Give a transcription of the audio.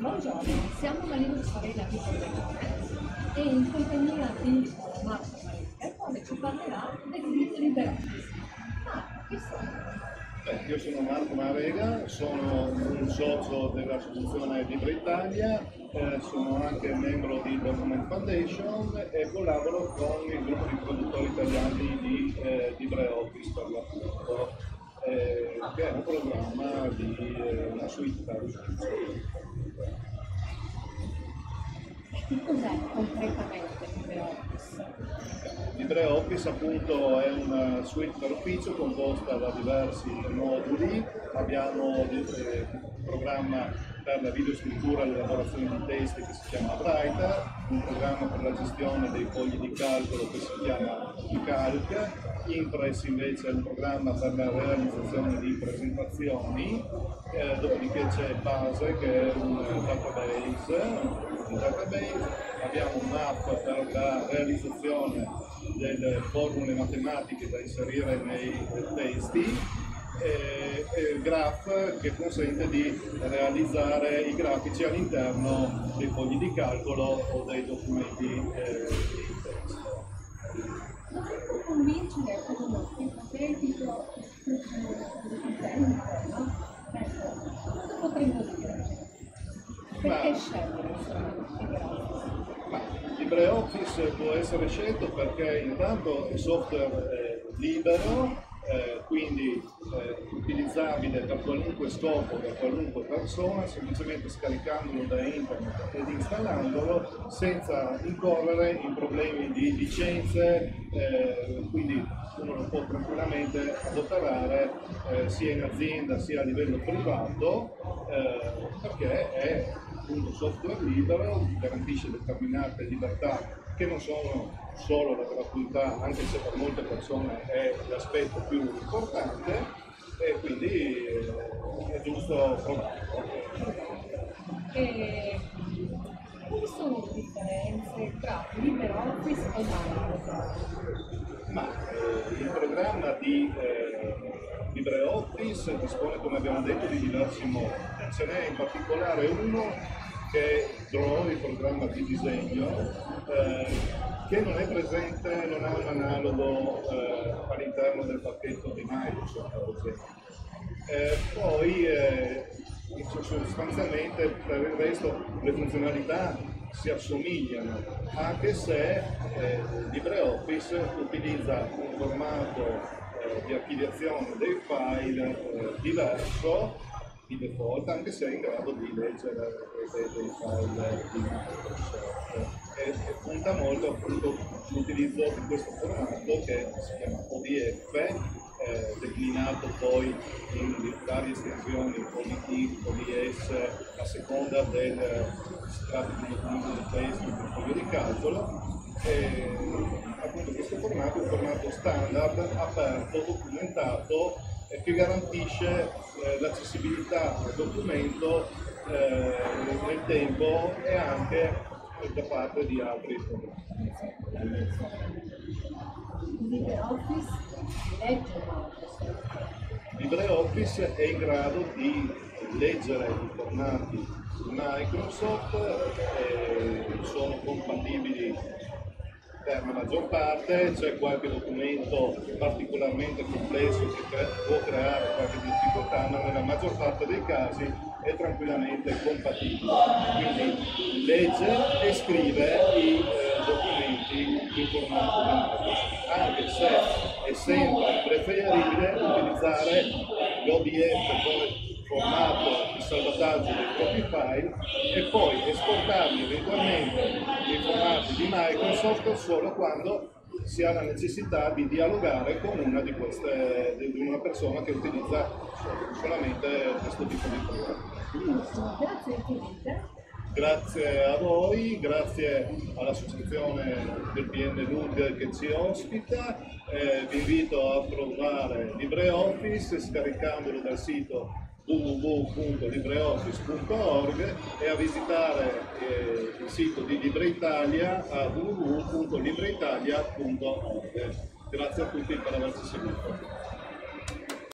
Buongiorno, siamo Marino Sarella di Corleone e in compagnia di Marco Maria, il quale ci parlerà del LibreOffice. Marco, chi sono? Io sono Marco Marega, sono un socio dell'associazione Libre Italia, sono anche membro di Document Foundation e collaboro con il gruppo di produttori italiani di LibreOffice per l'appunto, che è un programma di una suite per Che cos'è concretamente LibreOffice? LibreOffice appunto è una suite per ufficio composta da diversi moduli. Abbiamo un programma per la videoscrittura e l'elaborazione di testi che si chiama Writer, un programma per la gestione dei fogli di calcolo che si chiama Calc, Impress invece è un programma per la realizzazione di presentazioni, dopodiché c'è Base che è un database, abbiamo un'app per la realizzazione delle formule matematiche da inserire nei testi e Graph che consente di realizzare i grafici all'interno dei fogli di calcolo o dei documenti di testo. Dovremmo convincere con uno sintetico utente, no? Ecco, cosa potremmo dire? Perché scegliere LibreOffice? LibreOffice può essere scelto perché intanto è software libero, quindi utilizzabile per qualunque scopo, da qualunque persona, semplicemente scaricandolo da internet ed installandolo senza incorrere in problemi di licenze, quindi uno lo può tranquillamente adoperare sia in azienda sia a livello privato, perché è un software libero, garantisce determinate libertà che non sono solo la gratuità, anche se per molte persone è l'aspetto più importante, e quindi è giusto provarlo. E quali sono le differenze tra LibreOffice e Microsoft? Ma il programma di LibreOffice dispone, come abbiamo detto, di diversi moduli. Ce n'è in particolare uno che è Draw, il programma di disegno, che non è presente, non ha un analogo all'interno del pacchetto di Microsoft, ad esempio. Poi sostanzialmente per il resto le funzionalità si assomigliano, anche se LibreOffice utilizza un formato di archiviazione dei file diverso di default, anche se è in grado di leggere dei file di Microsoft. E punta molto appunto l'utilizzo di questo formato che si chiama ODF, declinato poi in varie estensioni ODT, ODS a seconda del strato di testi del foglio di calcolo. Appunto questo formato è un formato standard, aperto, documentato, che garantisce l'accessibilità del documento nel tempo e anche da parte di altri programmi. LibreOffice legge Microsoft. LibreOffice è in grado di leggere i formati Microsoft, sono compatibili per la maggior parte, c'è qualche documento particolarmente complesso che può creare qualche difficoltà, ma nella maggior parte dei casi è tranquillamente compatibile. Quindi legge e scrive i documenti in formato Microsoft, anche se è sempre preferibile utilizzare l'ODF come formato di salvataggio dei propri file e poi esportarli eventualmente in formati di Microsoft solo quando si ha la necessità di dialogare con una di queste, di una persona che utilizza solamente questo tipo di programma. Benissimo, grazie infinite. Grazie a voi, grazie all'associazione del PN Lug che ci ospita, vi invito a provare LibreOffice scaricandolo dal sito www.libreoffice.org e a visitare il sito di Libre Italia a www.libreitalia.org. Grazie a tutti per averci seguito.